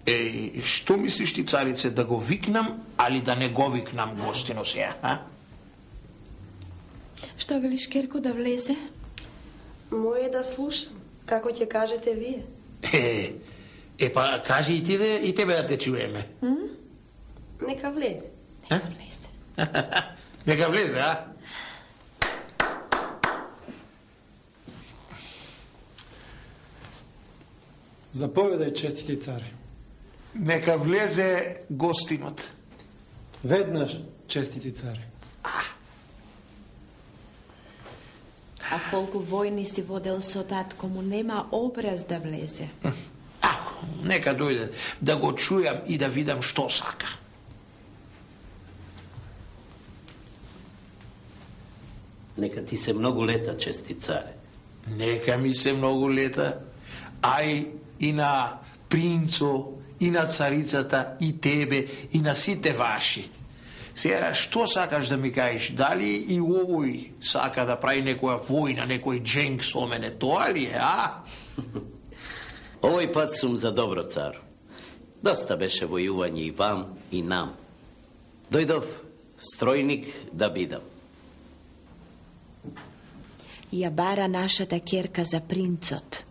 Што мислиш ти, царице, да го викнам, али да не го викнам гостино сега, а? Што велиш, Керко, да влезе? Моје да слушам, како ќе кажете вие. Па кажи и ти и тебе да те чуеме. Нека влезе. Нека влезе. Нека влезе, а? Заповедај, честити царе. Нека влезе гостинот. Веднаш, честити царе. А колку војни си водел со татко му, нема образ да влезе. Ако, нека дојде да го чујам и да видам што сака. Нека ти се многу лета, чести царе. Нека ми се многу лета. Ај и на принцо, и на царицата, и тебе, и на сите ваши. Сега, што сакаш да ми кажеш? Дали и овој сака да прави некоја војна, некој дженг со мене? Тоа ли е, а? Овој пат сум за добро, цар. Доста беше војување и вам, и нам. Дојдов стројник да бидам. Ја бара нашата Керка за принцот.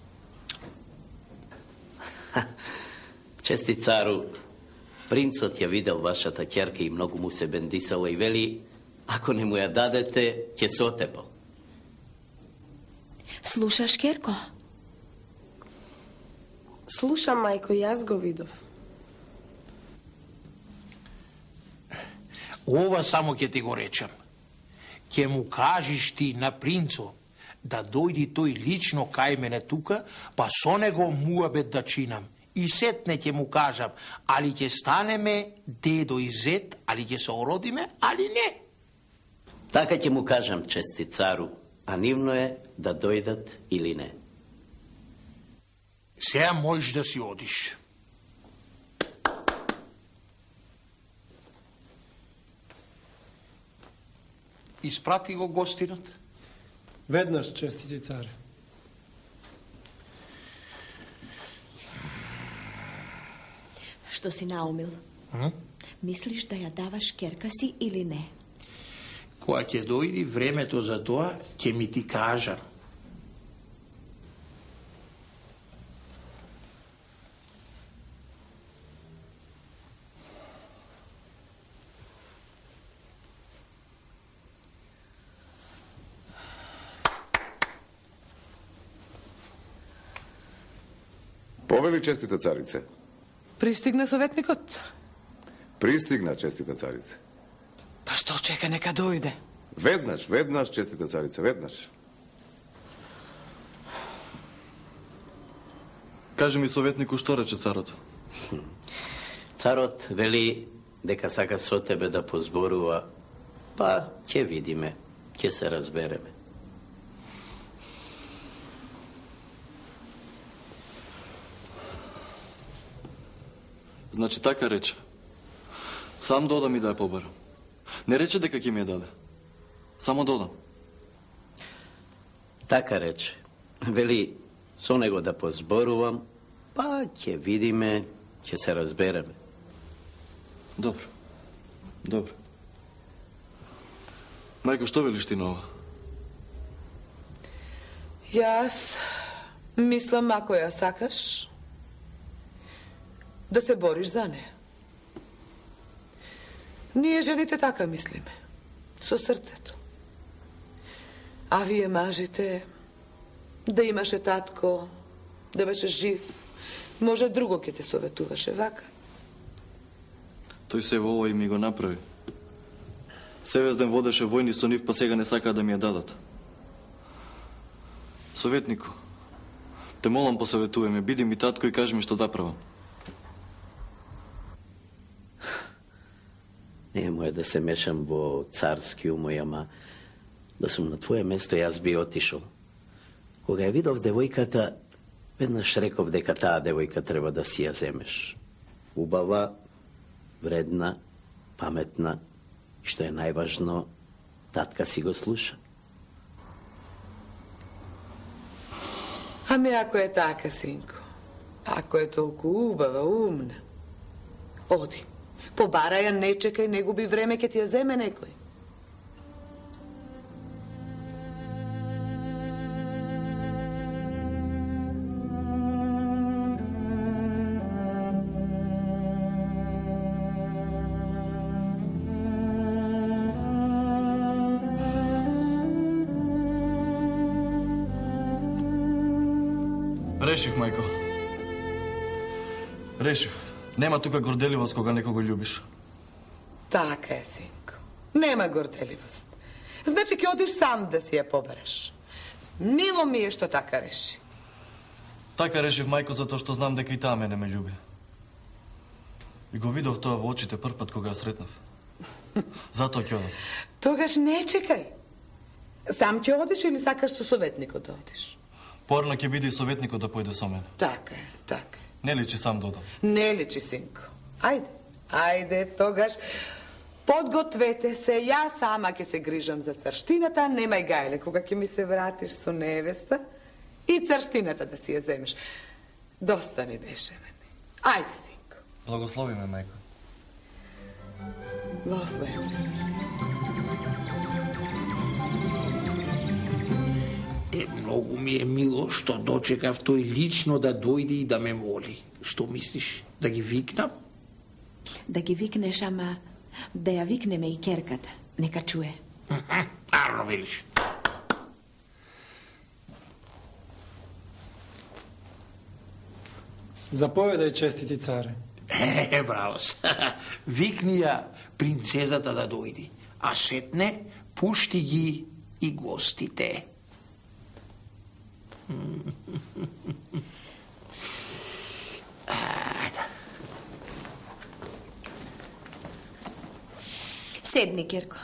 Чести цару, принцот ја видел вашата ќерка и многу му се бендисала и вели, ако не му ја дадете, ќе се отепал. Слушаш, Керко? Слушам, мајко, јас го видов. Ова само ќе ти го речам. Ќе му кажеш ти на принцо да дојди тој лично кај мене тука, па со него муабет да чинам. И сетне ќе му кажам, али ќе станеме дедо и зет, али ќе се ородиме, али не. Така ќе му кажам, чести цару, а нивно е да дојдат или не. Сега можеш да си одиш. Испрати го гостинот. Веднаш, честити царе. Што си наумил? Мислиш да ја даваш Керка си или не? Кога ќе дојди времето за тоа, ќе ми ти кажам. Повели, честита царице. Пристигна советникот? Пристигна, честита царице. Па што чека, нека дојде. Веднаш, веднаш, честита царице, веднаш. Кажи ми, советнику, што рече царот? Царот вели дека сака со тебе да позборува, па ќе видиме, ќе се разбереме. Значи така рече. Сам додам и да ја побарам. Не рече дека ќе ми ја даде. Само додам. Така рече. Вели со него да позборувам, па ќе видиме, ќе се разбереме. Добро. Добро. Мајко, што велиш ти на ова? Јас мислам, ако ја сакаш, да се бориш за неја. Ние жените така мислиме. Со срцето. А вие мажите, да имаше татко, да беше жив, може друго ќе те советуваше вака. Тој се во ова и ми го направи. Севезден водеше војни со нив, па сега не сакаа да ми ја дадат. Советнику, те молам, посоветуваме, биди ми татко и кажи ми што да правам. Немо е да се мешам во царски умој, ама да сум на твое место, јас би отишол. Кога ја видов девојката, веднаш реков дека таа девојка треба да си ја земеш. Убава, вредна, паметна, што е најважно, татка си го слуша. Ами ако е така, синко, Ako je toliko ubava, umna, odi. Pobaraja, ne čekaj, ne gubi vreme, ke ti je zeme nekoj. Решив, мајко. Решив. Нема тука горделивост кога некого љубиш. Така е, синко. Нема горделивост. Значи, ке одиш сам да си ја побереш. Мило ми е што така реши. Така решив, мајко, затоа што знам дека и таа мене ме љуби. И го видов тоа во очите прв пат кога ја сретнав. Затоа ќе одам. Тогаш не чекај. Сам ќе одиш или сакаш со советникот да одиш? Порано ќе биде и советникот да појде со мене. Така е, така е. Не личи сам да одам. Не личи, синко. Ајде, ајде, тогаш подгответе се. Ја сама ќе се грижам за црштината, немај гајле кога ќе ми се вратиш со невеста и црштината да си ја земеш. Доста ми беше мене. Ајде, синко. Благослови ме, мајко. Благослови ме. Многу ми е мило што дочекав тој лично да дојде и да ме моли. Што мислиш, да ги викнам? Да ги викнеш, ама да ја викнеме и керката. Нека чуе. Арно велиш. Заповедај, честити царе. Браво. Викни ја принцезата да дојди, а сетне пушти ги и гостите. Седни, Керко.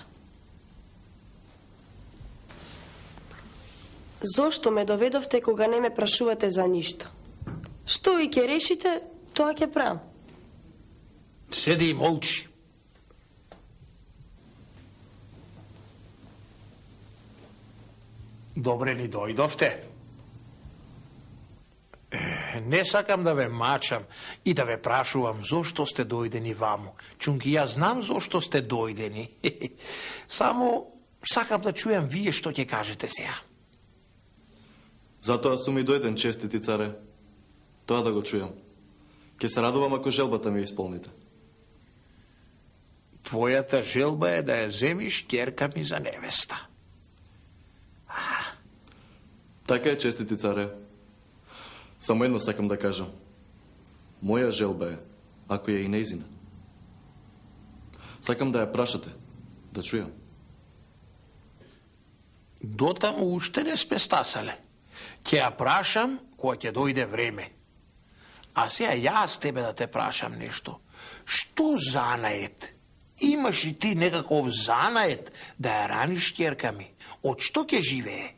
Зошто ме доведовте кога не ме прашувате за ништо? Што ви ќе решите, тоа ќе правам. Седи и молчи. Добре ни дојдовте. Не сакам да ве мачам и да ве прашувам зошто сте дојдени ваму. Чунки ја знам зошто сте дојдени. Само сакам да чујам вие што ќе кажете сега. Затоа сум и дојден, честити царе. Тоа да го чујам. Ке се радувам ако желбата ми исполните. Твојата желба е да ја земиш ќерка ми за невеста. Така е, честити царе. Само едно сакам да кажам. Моја желба е, ако е и нејзина. Сакам да ја прашате, да чујам. Дотаму уште не сме стасале. Ќе ја прашам кога ќе дојде време. А сега јас тебе да те прашам нешто. Што занает? Имаш ли ти некаков занает да ја раниш ќерка ми? Од што ќе живее?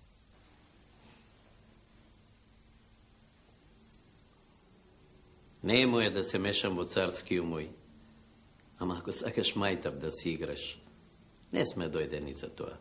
Не е моје да се мешам во царски умој. Ама ако сакаш мајтап да си играш, не сме дојдени за тоа.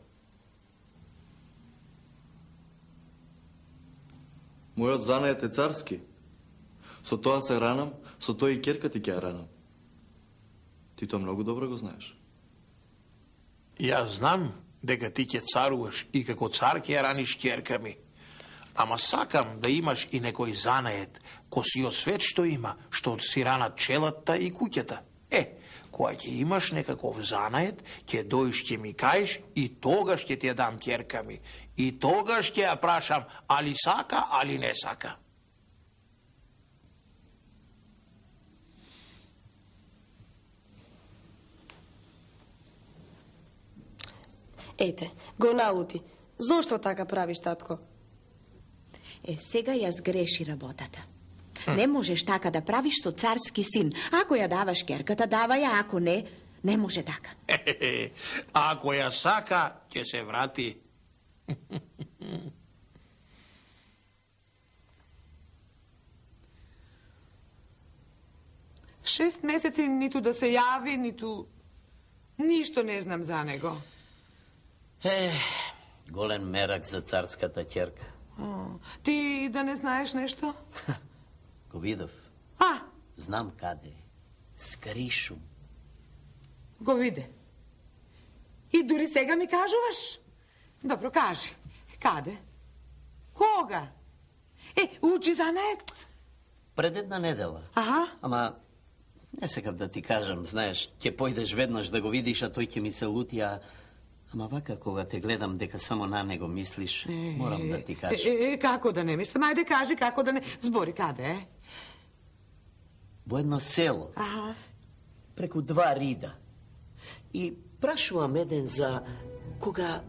Мојот занает е царски. Со тоа се ранам, со тоа и ќерка ти ќе ја ранам. Ти тоа многу добро го знаеш. Јас знам дека ти ќе царуваш и како цар ќе ја раниш ќерка ми. Ама сакам да имаш и некој занает, кој си од свет што има, што си ранат челата и куќата. Кога ќе имаш некаков занает, ќе дојш, ќе ми кажеш и тогаш ќе ти ја дам ќерка ми. И тогаш ќе ја прашам али сака, али не сака. Ете, го налути. Зошто така правиш, татко? Сега ја сгреши работата. Не можеш така да правиш со царски син. Ако ја даваш ќерката, давај ја, ако не, не може така. Ако ја сака, ќе се врати. 6 месеци ниту да се јави, ниту... Ништо не знам за него. Голем мерак за царската ќерка. Ти да не знаеш нешто? Го видов. А, Знам каде е. Скришу. го виде. И дури сега ми кажуваш? Добро, кажи. Каде? Кога? Учи занаед. Пред една недела. Аха. Ама, не сакав да ти кажам, знаеш, ќе појдеш веднаш да го видиш, а тој ќе ми се лути, ама вака кога те гледам дека само на него мислиш, морам да ти кажам. Како да не мислам? Ајде кажи како да не... Збори, каде е? Во едно село, Аха. преку 2 рида. И прашувам еден за кога...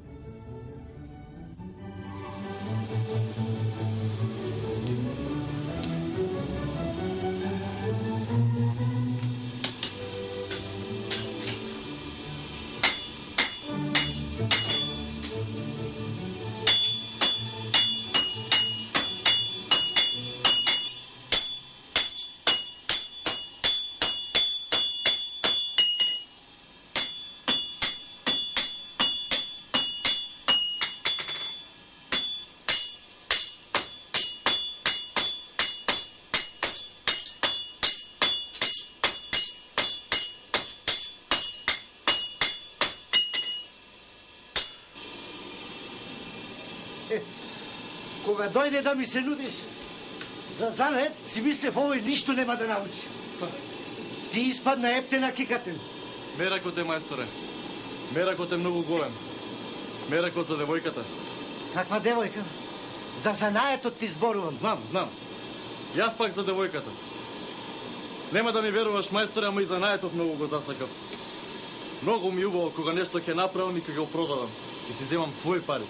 Кога дојде да ми се нудиш за занет, си мислев овој ништо нема да научи. Ти испадна ептена кикатен. Меракот е, мајсторе. Меракот е многу голем. Меракот за девојката. Каква девојка? За занаетот ти зборувам. Знам. Јас пак за девојката. Нема да ми веруваш, мајсторе, ама и занаетот многу го засакав. Многу ми убаво кога нешто ќе направам и кога го продадам. И си земам своји пари.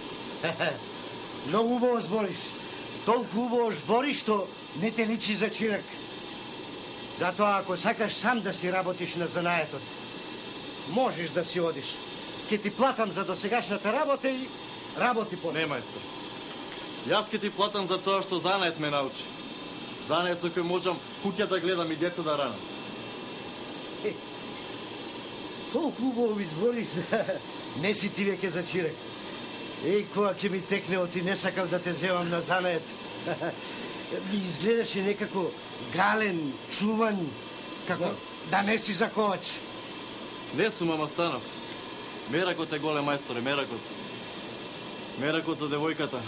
Многу убаво збориш. Толку убаво збориш, што не те личи за чирак. Затоа, ако сакаш сам да си работиш на занаетот, можеш да си одиш. Ке ти платам за досегашната работа и работи после. Не, мајстор. Јас ке ти платам за тоа што занает ме научи. Занает со кој можам куќа да гледам и деца да ранам. Толку убаво ми збориш, не си ти веќе за чирак. Кога ќе ми текне оти, не сакав да те земам на занает. Ми изгледаше некако гален, чуван, како да не си за ковач. Не сум, ама станав. Меракот е голем, мајсторе, меракот. Меракот за девојката.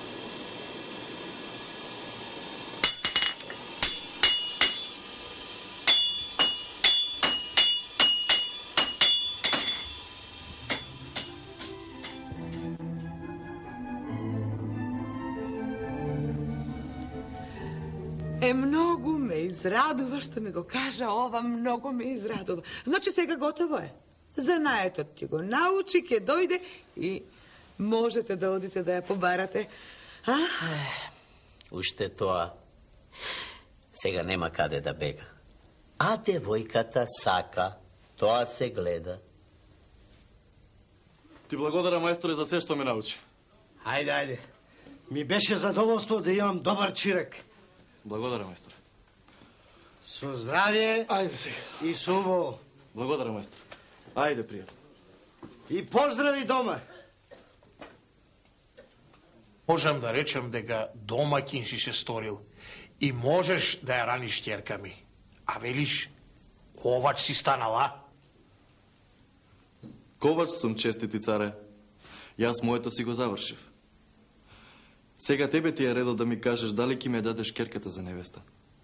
Многу ме израдува што ми го кажа ова, многу ме израдува. Значи сега готово е. Занаетот ти го научи, ќе дојде и можете да одите да ја побарате. Уште тоа. Сега нема каде да бега. А девојката сака, тоа се гледа. Ти благодарам, мајсторе, за се што ме научи. Ајде. Ми беше задоволство да имам добар чирак. Благодарам, мајсторе. Со здравје. Ајде сега. И со убаво. Благодарам, мајсторе. Ајде, пријатно. И поздрави дома. Можам да речем дека домаќин си се сторил и можеш да ја раниш ќерка ми. А велиш, ковач си станала? Ковач сум, честити царе. Јас моето си го завршив. Сега тебе ти е редо да ми кажеш дали ќе ме дадеш ќерката за невеста.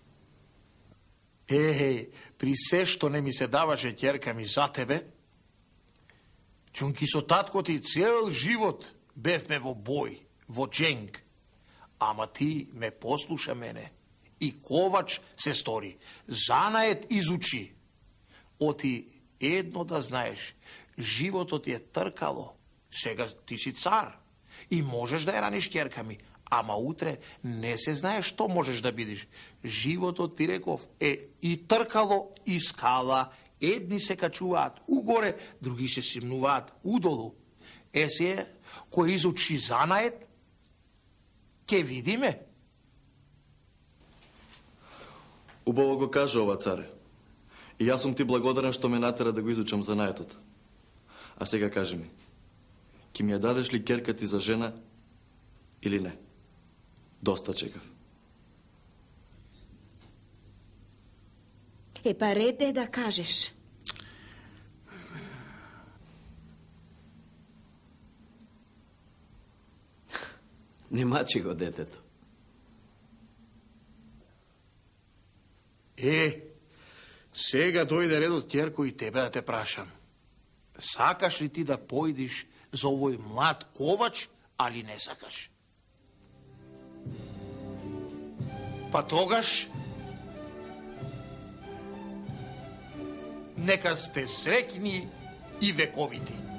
При се што не ми се даваше ќерка ми за тебе, чунки со татко ти цел живот бевме во бој, во дженг. Ама ти ме послуша мене и ковач се стори. Занает изучи. Оти едно да знаеш, животот е тркало. Сега ти си цар и можеш да ја раниш ќерка ми, ама утре не се знае што можеш да бидиш. Животот, ти реков, е и тркало и скала. Едни се качуваат угоре, други се симнуваат удолу. Се, кој изучи занает, ќе видиме. Убаво го кажа ова, царе. И јас сум ти благодарен што ме натера да го изучам занаетот. А сега кажи ми, ќе ми ја дадеш ли ќерка ти за жена или не? Доста чекав. Па ред е да кажеш. Не мачи го детето. Сега дојде редот, Ќерко, и тебе да те прашам. Сакаш ли ти да појдиш за овој млад ковач, али не сакаш? Па тогаш нека сте среќни и вековити.